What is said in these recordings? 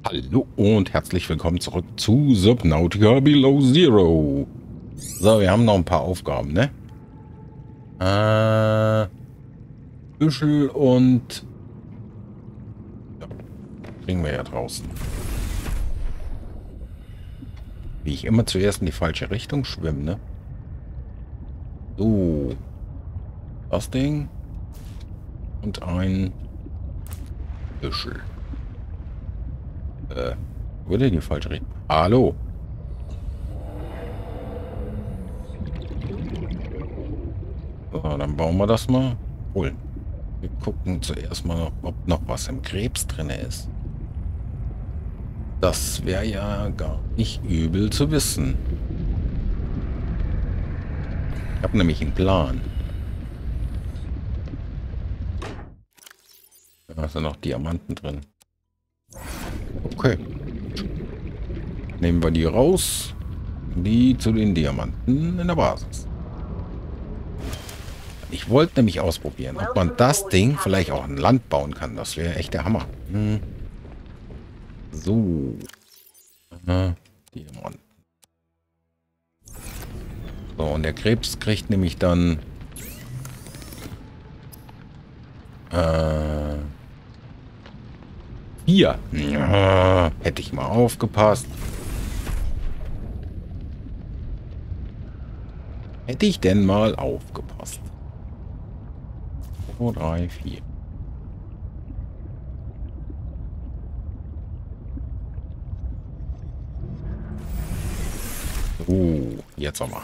Hallo und herzlich willkommen zurück zu Subnautica Below Zero. So, wir haben noch ein paar Aufgaben, ne? Büschel und... Ja, kriegen wir ja draußen. Wie ich immer zuerst in die falsche Richtung schwimme, ne? So. Das Ding. Und ein Büschel. Wurde in die falsche Richtung. Hallo. So, dann bauen wir das mal. Holen. Wir gucken zuerst mal, ob noch was im Krebs drin ist. Das wäre ja gar nicht übel zu wissen. Ich habe nämlich einen Plan. Da sind noch Diamanten drin. Okay. Nehmen wir die raus. Die zu den Diamanten in der Basis. Ich wollte nämlich ausprobieren, ob man das Ding vielleicht auch an Land bauen kann. Das wäre echt der Hammer. So. Diamanten. So, und der Krebs kriegt nämlich dann 4. Ja, hätte ich mal aufgepasst. Hätte ich denn mal aufgepasst. 2, 3, 4. So, jetzt aber.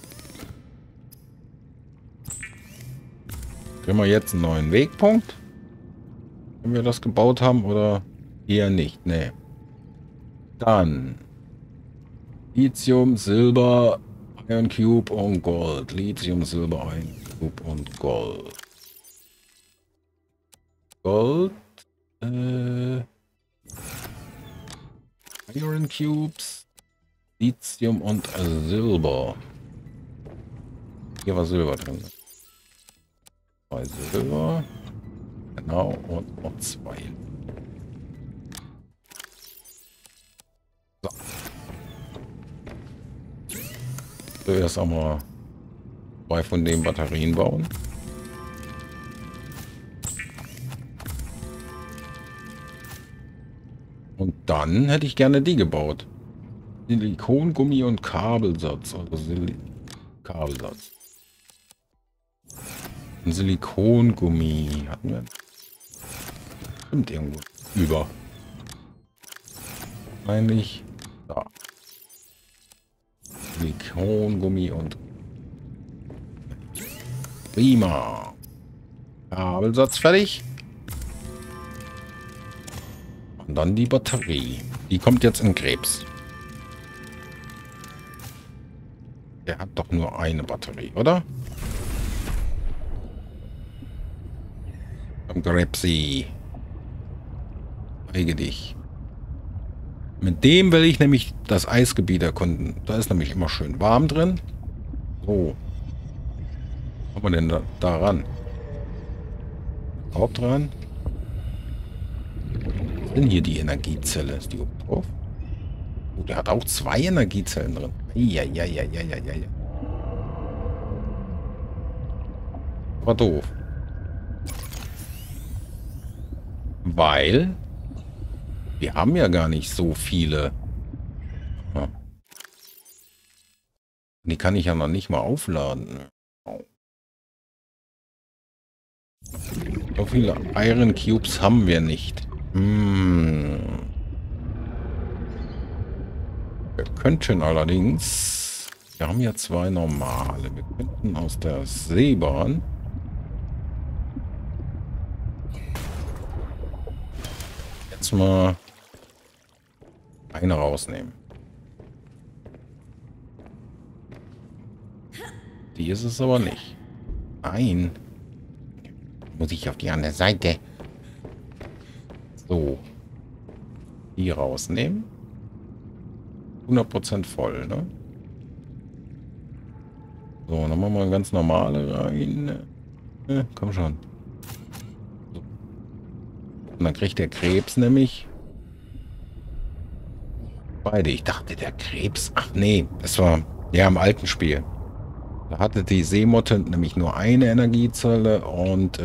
Kriegen wir jetzt einen neuen Wegpunkt? Wenn wir das gebaut haben oder eher nicht? Nee. Dann Lithium, Silber, Iron Cube und Gold. Lithium, Silber, Iron Cube und Gold. Gold. Iron Cubes. Lithium und Silber. Hier war Silber drin. 2 Silber. Genau, und noch 2. So. Zuerst einmal 2 von den Batterien bauen. Und dann hätte ich gerne die gebaut. Silikongummi und Kabelsatz. Also Kabelsatz. Ein Silikongummi hatten wir. Stimmt irgendwo. Über. Eigentlich da. Silikongummi und prima. Kabelsatz fertig. Und dann die Batterie. Die kommt jetzt in Krebs. Der hat doch nur eine Batterie, oder? Krebsi. Rege dich. Mit dem will ich nämlich das Eisgebiet erkunden. Da ist nämlich immer schön warm drin. So. Was haben wir denn da ran? Überhaupt dran? Was ist denn hier die Energiezelle? Ist die oben drauf? Oh, der hat auch 2 Energiezellen drin. Ja. War doof. Weil wir haben ja gar nicht so viele. Ja. Die kann ich ja noch nicht mal aufladen. So viele Iron Cubes haben wir nicht. Wir könnten allerdings... Wir haben ja 2 normale. Wir könnten aus der Seebahn... Jetzt mal... eine rausnehmen. Die ist es aber nicht. Nein. Muss ich auf die andere Seite. So. Die rausnehmen. 100% voll, ne? So, dann machen wir ganz normale rein. Komm schon. So. Und dann kriegt der Krebs nämlich beide. Ich dachte, der Krebs. Ach nee, das war ja im alten Spiel. Da hatte die Seemotte nämlich nur eine Energiezelle und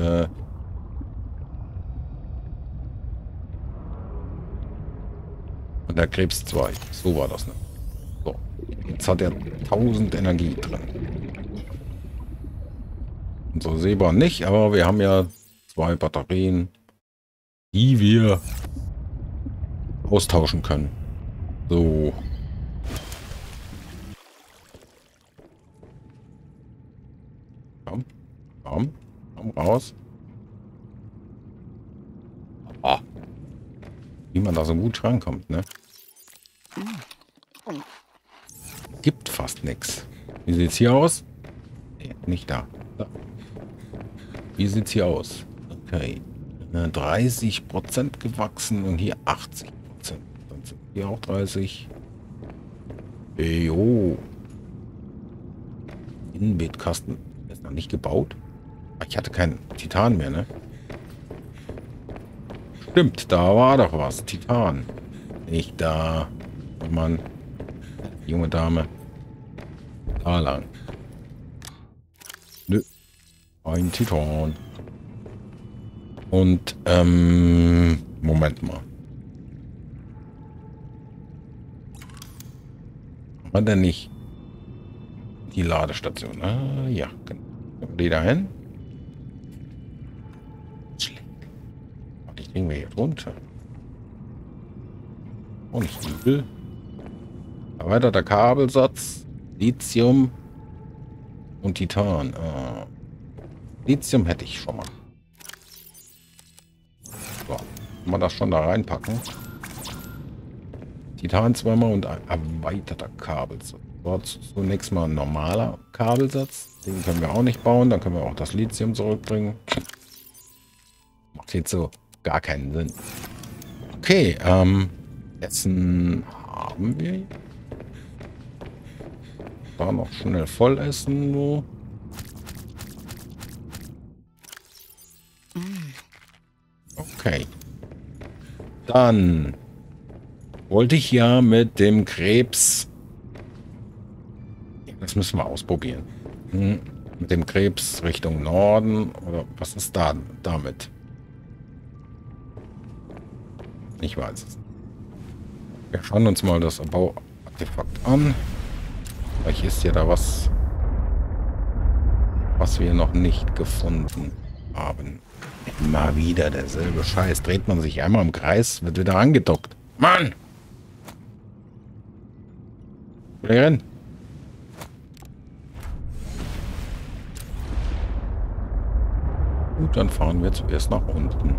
der Krebs zwei. So war das, ne? So. Jetzt hat er 1000 Energie drin. Unsere Seebahn nicht, aber wir haben ja 2 Batterien, die wir austauschen können. So. Komm, komm, komm raus. Ah, wie man da so gut rankommt, ne? Gibt fast nichts. Wie sieht's hier aus? Nee, nicht da. Da. Wie sieht's hier aus? Okay. 30% gewachsen und hier 80%. Dann sind hier auch 30. Jo. Innenbeetkasten ist noch nicht gebaut. Ich hatte keinen Titan mehr, ne? Stimmt, da war doch was. Titan. Nicht da. Oh Mann. Junge Dame. Da lang. Nö. Ein Titan. Und, Moment mal. Haben wir denn nicht die Ladestation? Ah, ja. Können wir die da hin? Schlecht. Die kriegen wir hier drunter. Oh, nicht übel. Erweiterter Kabelsatz. Lithium und Titan. Ah. Lithium hätte ich schon mal. So. Kann man das schon da reinpacken? Titan zweimal und ein erweiterter Kabelsatz. Dort zunächst mal ein normaler Kabelsatz. Den können wir auch nicht bauen. Dann können wir auch das Lithium zurückbringen. Macht jetzt so gar keinen Sinn. Okay, Essen haben wir. Da noch schnell voll essen. So. Okay. Dann wollte ich ja mit dem Krebs. Das müssen wir ausprobieren. Mit dem Krebs Richtung Norden. Oder was ist da damit? Ich weiß es. Wir schauen uns mal das Bauartefakt an. Vielleicht ist ja da was, was wir noch nicht gefunden haben. Immer wieder derselbe Scheiß. Dreht man sich einmal im Kreis, wird wieder angedockt. Mann! Rennen! Gut, dann fahren wir zuerst nach unten.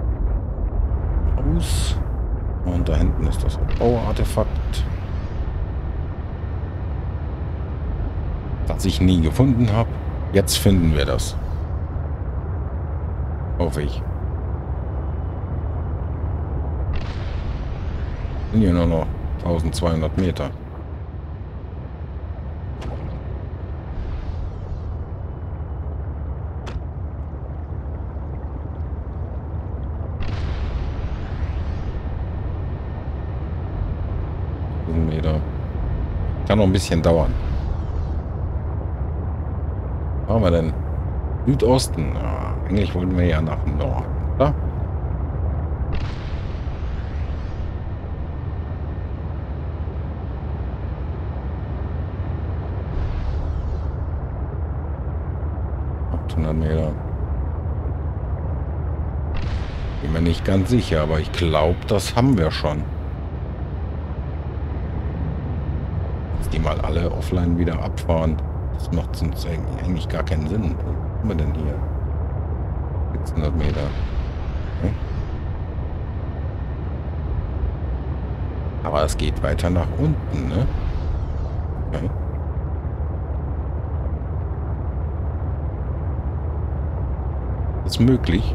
Aus. Und da hinten ist das Bauartefakt. Das ich nie gefunden habe. Jetzt finden wir das. Hoffe ich. Sind hier nur noch 1200 Meter. Meter. Kann noch ein bisschen dauern. Was haben wir denn? Südosten. Ja, eigentlich wollten wir ja nach Norden, oder? Meter. Bin mir nicht ganz sicher, aber ich glaube, das haben wir schon. Dass die mal alle offline wieder abfahren. Das macht uns eigentlich gar keinen Sinn. Was haben wir denn hier? 600 Meter. Okay. Aber es geht weiter nach unten, ne? Okay. Ist möglich.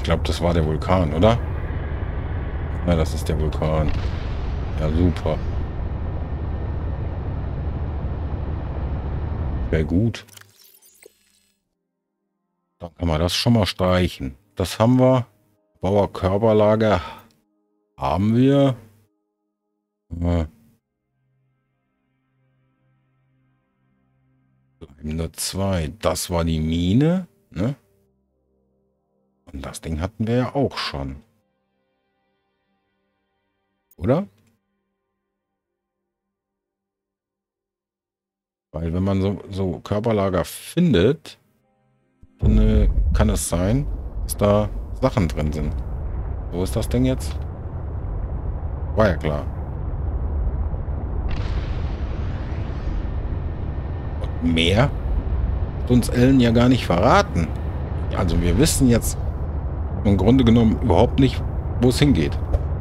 glaube, das war der Vulkan, oder? Ja, das ist der Vulkan. Ja, super. Sehr gut. Dann kann man das schon mal streichen. Das haben wir. Bauerkörperlager haben wir. Bleiben nur 2. Das war die Mine, ne? Und das Ding hatten wir ja auch schon. Oder? Weil wenn man so Körperlager findet, dann kann es sein, dass da Sachen drin sind. Wo ist das Ding jetzt? War ja klar. Und mehr hat uns Ellen ja gar nicht verraten. Also wir wissen jetzt im Grunde genommen überhaupt nicht, wo es hingeht.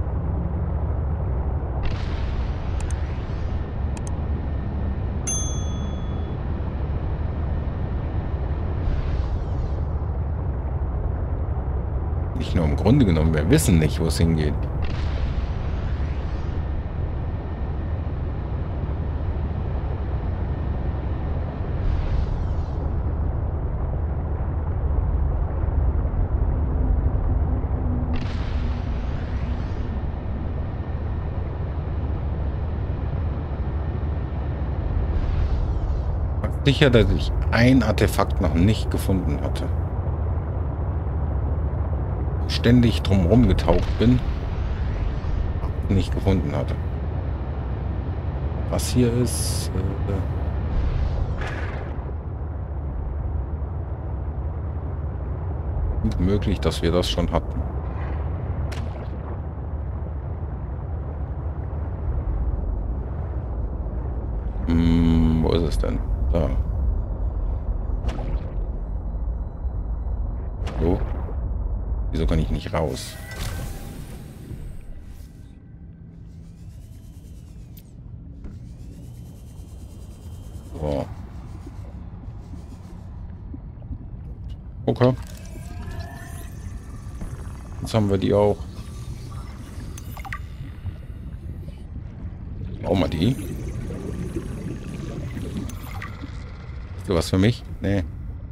Nicht nur im Grunde genommen, wir wissen nicht, wo es hingeht. Sicher, dass ich ein Artefakt noch nicht gefunden hatte. Ständig drumherum getaucht bin, nicht gefunden hatte. Was hier ist... möglich, dass wir das schon hatten. Wo ist es denn? Da. So. Wieso kann ich nicht raus? So. Okay. Jetzt haben wir die auch. Auch mal die. Ist was für mich? Nee.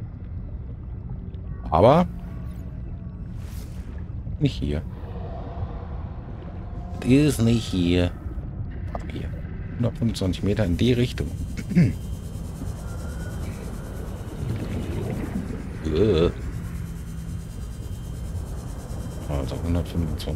Aber nicht hier. Das ist nicht hier. Ach, hier. 125 Meter in die Richtung. Also 125.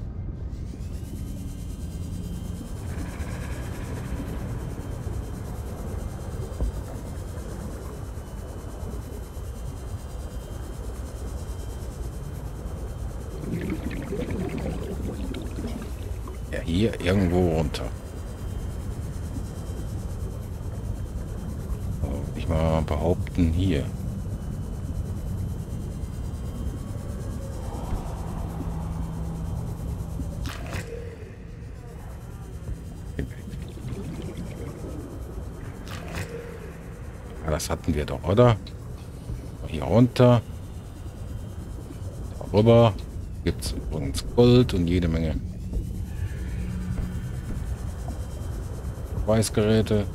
Ja, hier irgendwo runter. So, ich mal behaupten, hier. Ja, das hatten wir doch, oder? Hier runter. Darüber gibt es übrigens Gold und jede Menge Weißgeräte.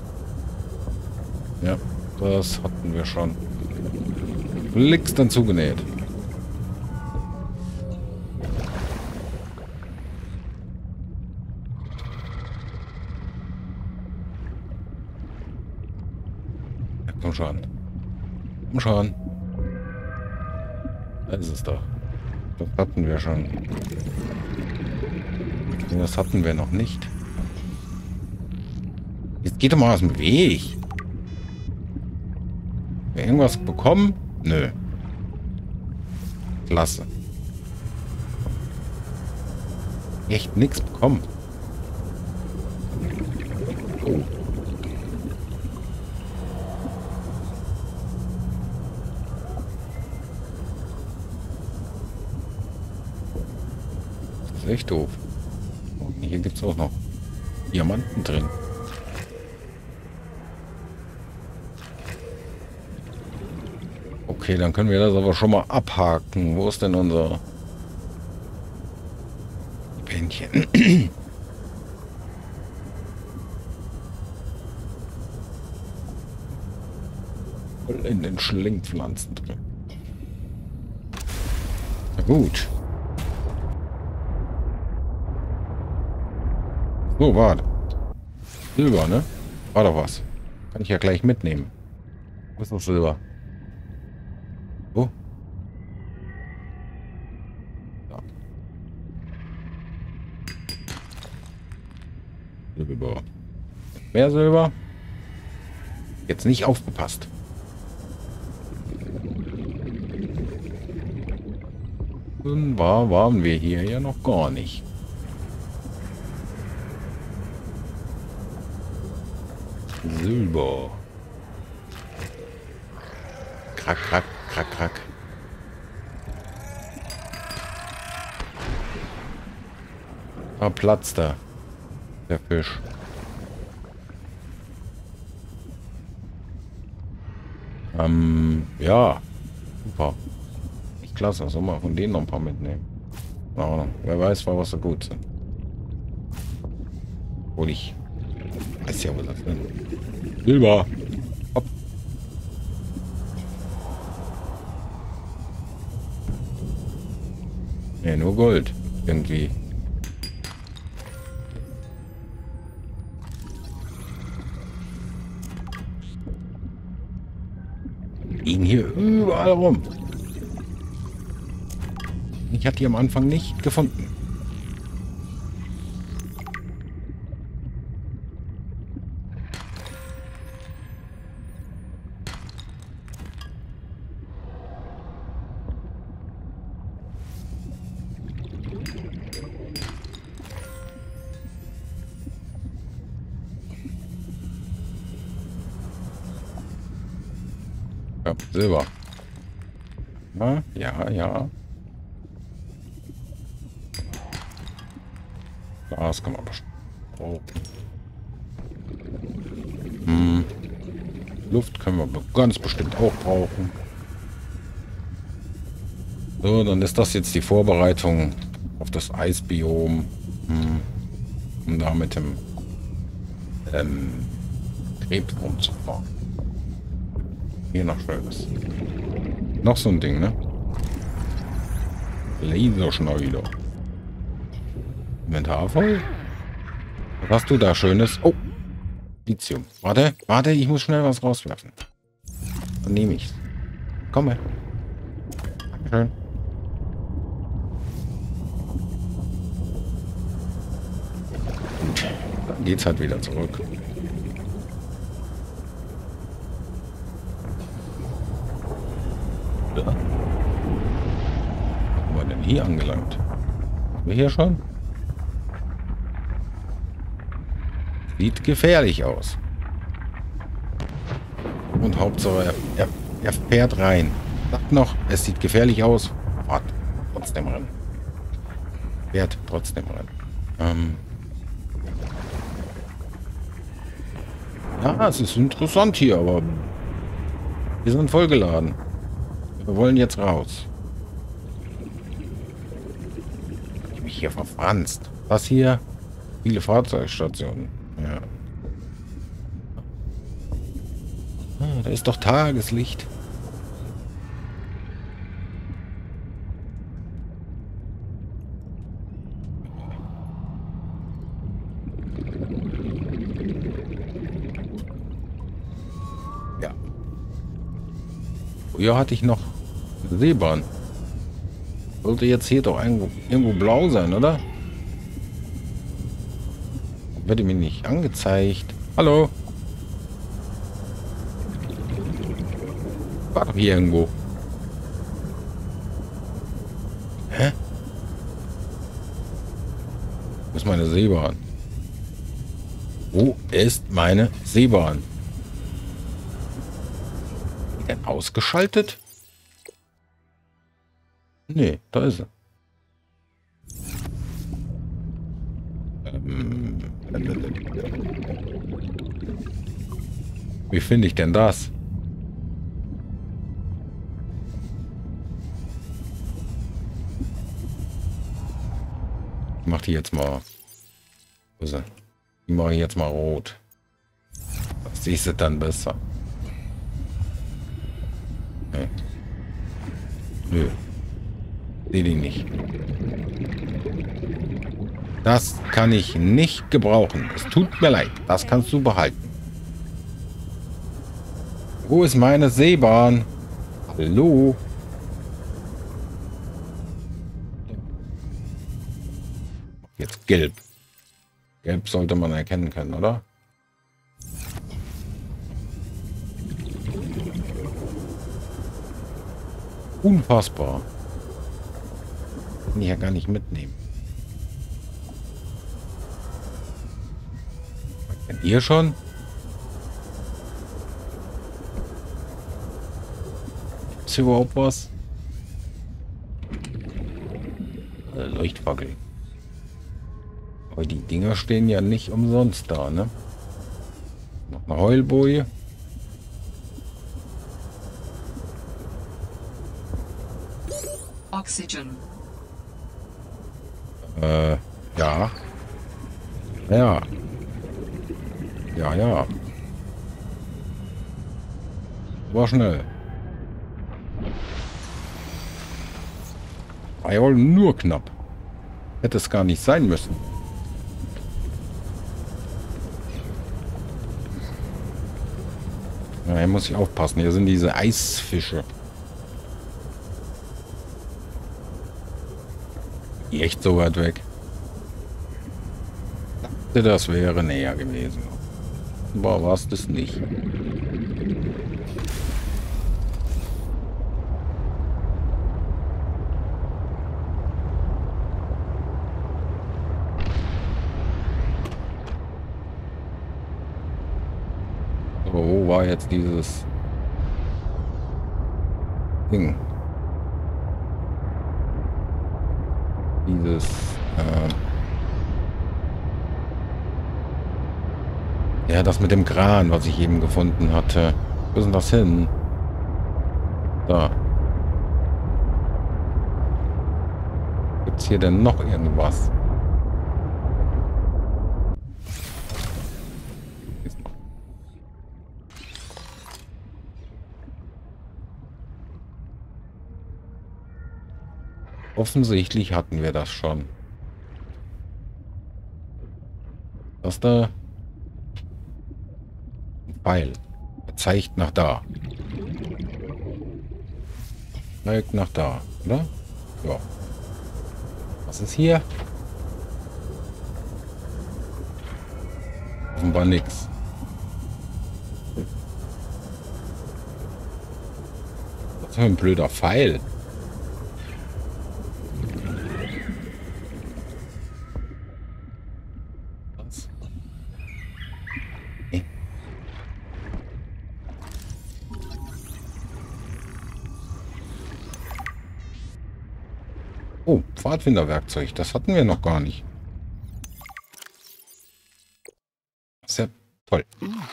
Ja, das hatten wir schon. Links dann zugenäht. Ja, komm schon. Komm schon. Da ist es doch. Das hatten wir schon. Das hatten wir noch nicht. Jetzt geht doch mal aus dem Weg. Irgendwas bekommen? Nö. Klasse. Echt nichts bekommen. Oh. Das ist echt doof. Und hier gibt es auch noch Diamanten drin. Oh. Okay, dann können wir das aber schon mal abhaken. Wo ist denn unser Pänchen? Voll in den Schlingpflanzen drin. Na gut. So, warte. Silber, ne? War doch was. Kann ich ja gleich mitnehmen. Wo ist noch Silber? Oh. Ja. Silber. Mehr Silber. Jetzt nicht aufgepasst. Dann waren wir hier ja noch gar nicht. Silber. Krack, krack, krack, krack. Da platzt er. Der Fisch. Ja. Super. Echt klasse. Soll mal von denen noch ein paar mitnehmen. Keine Ahnung. Wer weiß, was so gut sind. Obwohl ich weiß ja, was das sind. Silber. Hopp. Ne, nur Gold. Irgendwie. Liegen hier überall rum. Ich hatte die am Anfang nicht gefunden. Ja, Silber. Ja, ja, ja. Das kann man bestimmt brauchen. Luft können wir ganz bestimmt auch brauchen. So, dann ist das jetzt die Vorbereitung auf das Eisbiom. Um da mit dem Krebs rumzufahren. Hier noch Schönes. Noch so ein Ding, ne? Laserschneider. Inventar voll. Was hast du da Schönes? Oh! Lithium. Warte, warte, ich muss schnell was rauswerfen. Dann nehme ich's. Komme. Dankeschön. Gut. Dann geht's halt wieder zurück. Ja. Wo war denn hier angelangt? Sind wir hier schon? Sieht gefährlich aus. Und Hauptsache, er fährt rein. Sagt noch, es sieht gefährlich aus. Fahrt trotzdem rein. Fährt trotzdem rein. Ja, es ist interessant hier, aber wir sind vollgeladen. Wir wollen jetzt raus. Ich mich hier verfranst. Was hier? Viele Fahrzeugstationen. Ja. Ah, da ist doch Tageslicht. Ja. Früher hatte ich noch eine Seebahn. Sollte jetzt hier doch irgendwo blau sein, oder? Wird mir nicht angezeigt. Hallo? War doch hier irgendwo. Hä? Wo ist meine Seebahn? Wo ist meine Seebahn? Ist die denn ausgeschaltet? Nee, da ist sie. Wie finde ich denn das? Ich mach die jetzt mal. Wo ist sie? Die mache ich jetzt mal rot. Das siehst du dann besser. Nee. Nö. Sehe die nicht. Das kann ich nicht gebrauchen. Es tut mir leid. Das kannst du behalten. Wo ist meine Seebahn? Hallo? Jetzt gelb. Gelb sollte man erkennen können, oder? Unfassbar. Kann ich ja gar nicht mitnehmen. Kennt ihr schon? Ist hier überhaupt was? Leuchtfackel. Aber die Dinger stehen ja nicht umsonst da, ne? Noch eine Heulboje. Oxygen. Ja. Ja. Ja, ja. War schnell. War ja wohl nur knapp. Hätte es gar nicht sein müssen. Ja, hier muss ich aufpassen. Hier sind diese Eisfische. Die echt so weit weg. Das wäre näher gewesen. Aber war es das nicht. So, wo war jetzt dieses Ding? Dieses ja, das mit dem Kran, was ich eben gefunden hatte. Wo ist denn das hin? Da. Gibt's hier denn noch irgendwas? Offensichtlich hatten wir das schon. Das da. Ein Pfeil. Er zeigt nach da. Zeigt nach da, oder? Ja. Was ist hier? Offenbar nichts. Was für ein blöder Pfeil. Was? Nee. Oh, Pfadfinderwerkzeug. Das hatten wir noch gar nicht. Sehr toll.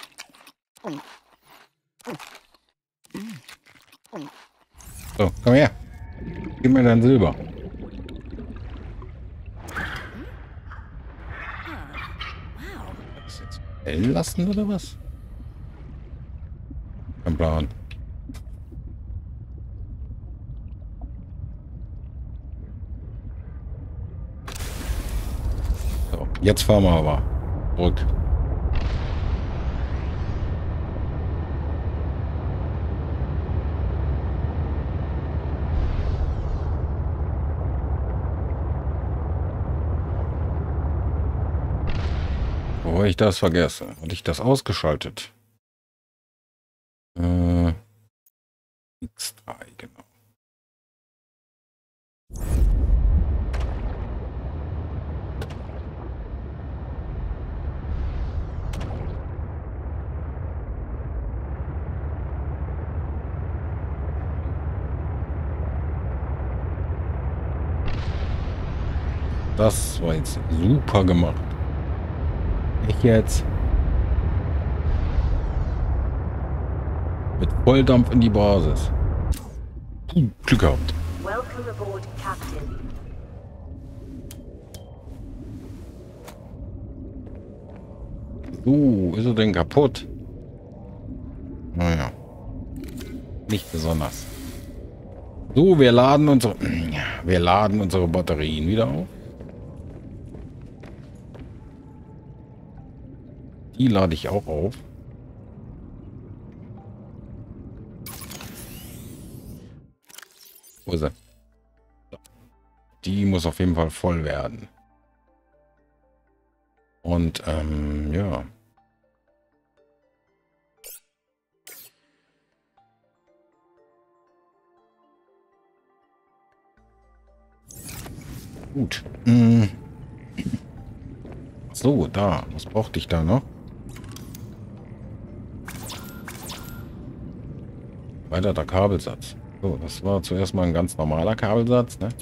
So, komm her. Gib mir dein Silber. Das jetzt L lassen oder was? Kein Plan. So, jetzt fahren wir aber zurück. Bevor ich das vergesse, hatte ich das ausgeschaltet. X3, genau. Das war jetzt super gemacht. Ich jetzt mit Volldampf in die Basis. Glück gehabt. Welcome aboard, Captain. Ist er denn kaputt? Naja. Nicht besonders. So, wir laden unsere Batterien wieder auf. Die lade ich auch auf. Wo ist sie? Die muss auf jeden Fall voll werden. Und, ja. Gut. So, da. Was brauchte ich da noch? Weiter der Kabelsatz. So, das war zuerst mal ein ganz normaler Kabelsatz, ne?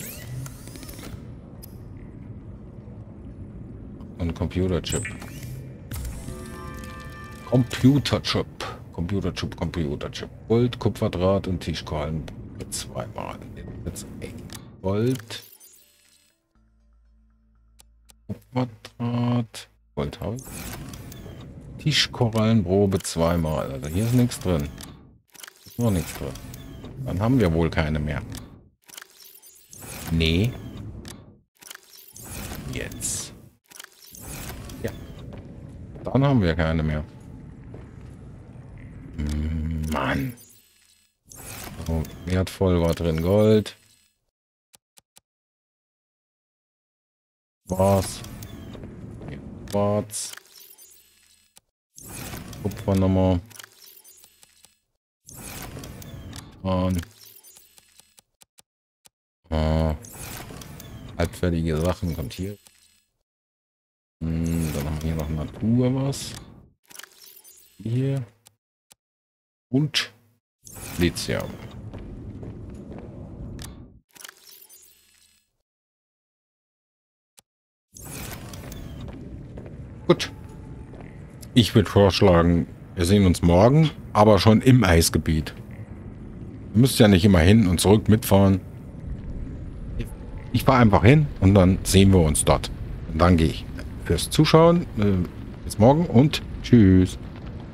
Und Computerchip. Computerchip. Gold, Kupferdraht und Tischkorallen zweimal. Jetzt Gold. Kupferdraht. Gold habe ich. Tischkorallenprobe zweimal. Also hier ist nichts drin. Ist noch nichts drin. Dann haben wir wohl keine mehr. Nee. Jetzt. Ja. Dann haben wir keine mehr. Mann. So, wertvoll war drin Gold. Schwarz. Schwarz. Kupfer nochmal. Halbfertige Sachen kommt hier. Dann haben wir hier noch Natur was. Hier. Und Lithium. Gut. Ich würde vorschlagen, wir sehen uns morgen, aber schon im Eisgebiet. Ihr müsst ja nicht immer hin und zurück mitfahren. Ich fahre einfach hin und dann sehen wir uns dort. Und dann gehe ich. Fürs Zuschauen. Bis morgen und tschüss.